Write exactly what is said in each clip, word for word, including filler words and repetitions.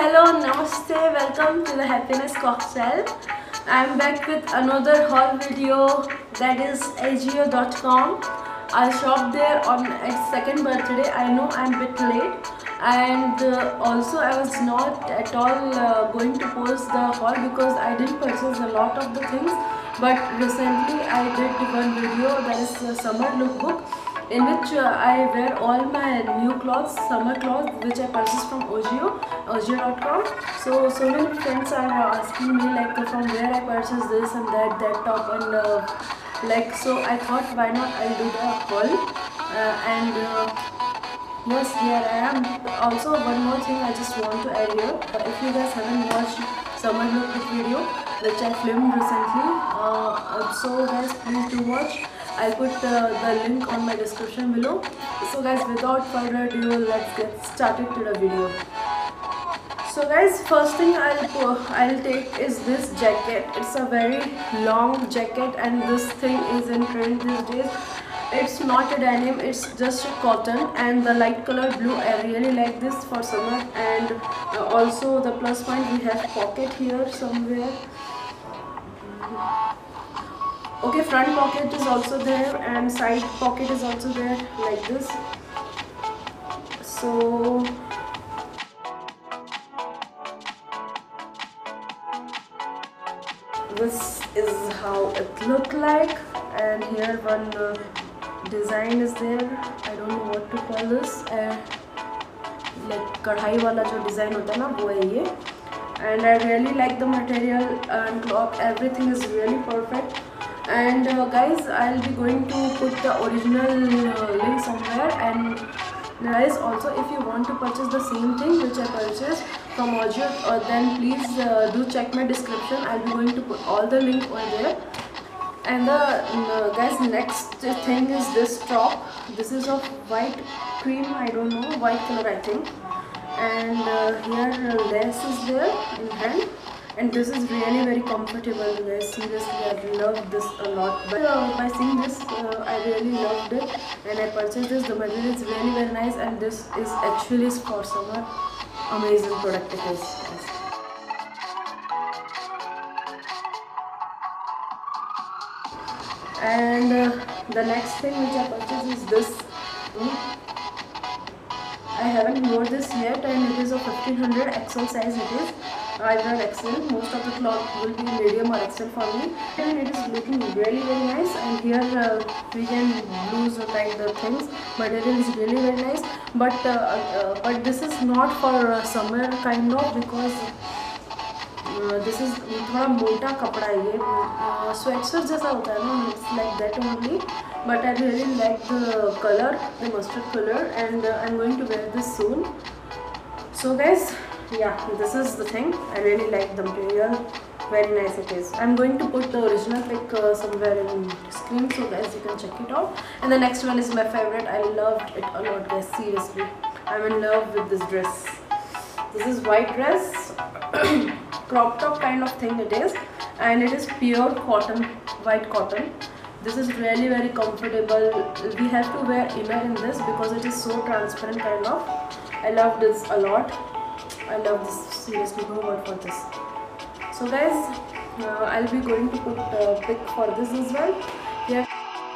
Hello, namaste, welcome to the Happiness Cocktail. I'm back with another haul video, that is agio dot com. I shopped there on its second birthday. I know I'm a bit late, and uh, also I was not at all uh, going to post the haul because I didn't purchase a lot of the things. But recently I did one video, that is a summer lookbook, in which uh, I wear all my new clothes, summer clothes, which I purchased from agio dot com. So so many friends are asking me like uh, from where I purchased this and that, that top, and uh, like so I thought why not I'll do the haul. Uh, and uh, yes, here I am. Also, one more thing I just want to add here. Uh, if you guys haven't watched summer lookbook video which I filmed recently, uh, so guys please do watch. I'll put uh, the link on my description below. So guys, without further ado, let's get started to the video. So guys, first thing I'll I'll take is this jacket. It's a very long jacket, and this thing is in trend these days. It's not a denim, it's just a cotton, and the light color blue. I really like this for summer. And uh, also the plus point, we have pocket here somewhere. Okay, front pocket is also there and side pocket is also there, like this. So this is how it look like, and here one uh, design is there. I don't know what to call this, uh, like kadhai wala jo design hota hai na, wo hai ye. And I really like the material and cloth, everything is really perfect. And uh, guys, I'll be going to put the original uh, link somewhere. And guys, also if you want to purchase the same thing which I purchased from agio, uh, then please uh, do check my description. I'll be going to put all the link over there. And the uh, guys, next thing is this top. This is of white cream, I don't know, white color I think. And uh, here uh, lace is there in hand. And this is really very comfortable, guys. Seriously, I love this a lot. But uh, by seeing this, uh, I really loved it, and I purchased this. The material is really very nice, and this is actually for summer. Amazing product it is. And uh, the next thing which I purchased is this. Hmm? I haven't worn this yet, and it is a fifteen hundred X L size it is. I wear X L. Most of the cloth will be medium or X L for me, and it is looking really very nice. And here uh, we can lose or tight the things. Material is really very nice, but uh, uh, but this is not for uh, summer kind of, because uh, this is थोड़ा मोटा कपड़ा है ये, sweatshirt जैसा होता है ना, it's like that only. But I really like the color, the mustard color, and uh, I'm going to wear this soon. So guys, yeah, this is the thing. I really like the material, very nice it is. I'm going to put the original pic uh, somewhere in screen, so guys you can check it out. And the next one is my favorite. I loved it a lot, guys. Seriously, I'm in love with this dress. This is white dress, crop top kind of thing it is, and it is pure cotton, white cotton. This is really very comfortable. We have to wear inner in this because it is so transparent kind of. I love this a lot. I love this, seriously, no word for this. So guys, uh, I'll be going to put a pic for this as well. Yeah.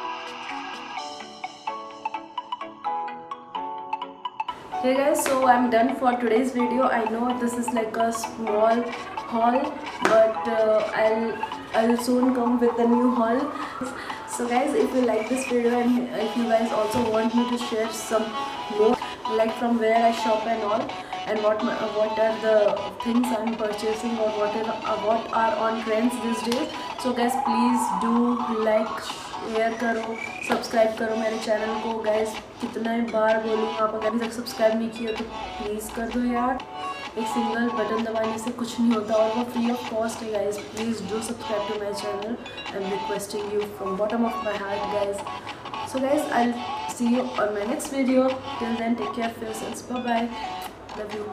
Hey guys, so I'm done for today's video. I know this is like a small haul, but uh, I'll I'll soon come with a new haul. So guys, if you like this video, and if you guys also want me to share some more, like from where I shop and all, and what my, uh, what are the things I'm purchasing, or what are uh, what are on trends these days, so guys please do like, share करो, subscribe करो मेरे channel को. Guys, कितना बार बोलूँ, आप अगर अभी तक subscribe नहीं किया तो please कर दो यार. एक सिंगल बटन दबाने से कुछ नहीं होता, और वो फ्री ऑफ कॉस्ट है guys. Please do subscribe to my channel. I am requesting you from bottom of my heart guys. So guys, I will see you on my next video. Till then, take care of yourselves. Bye bye. Love you.